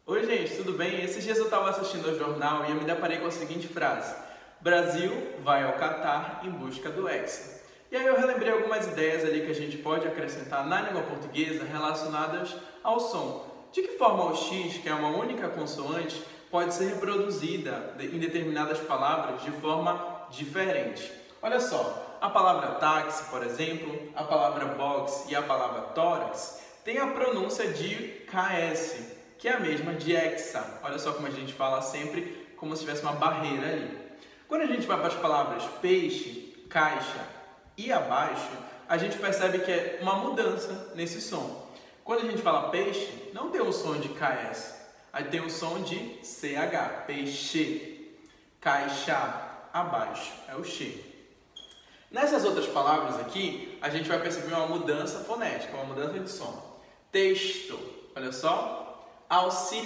Oi gente, tudo bem? Esses dias eu estava assistindo ao jornal e eu me deparei com a seguinte frase: Brasil vai ao Catar em busca do Hexa. E aí eu relembrei algumas ideias ali que a gente pode acrescentar na língua portuguesa relacionadas ao som. De que forma o X, que é uma única consoante, pode ser reproduzida em determinadas palavras de forma diferente. Olha só, a palavra táxi, por exemplo, a palavra box e a palavra tórax têm a pronúncia de KS, que é a mesma de hexa. Olha só como a gente fala sempre como se tivesse uma barreira ali. Quando a gente vai para as palavras peixe, caixa e abaixo, a gente percebe que é uma mudança nesse som. Quando a gente fala peixe, não tem o som de KS, aí tem o som de CH, peixe. Caixa, abaixo, é o X. Nessas outras palavras aqui, a gente vai perceber uma mudança fonética, uma mudança de som. Texto, olha só, auxílio.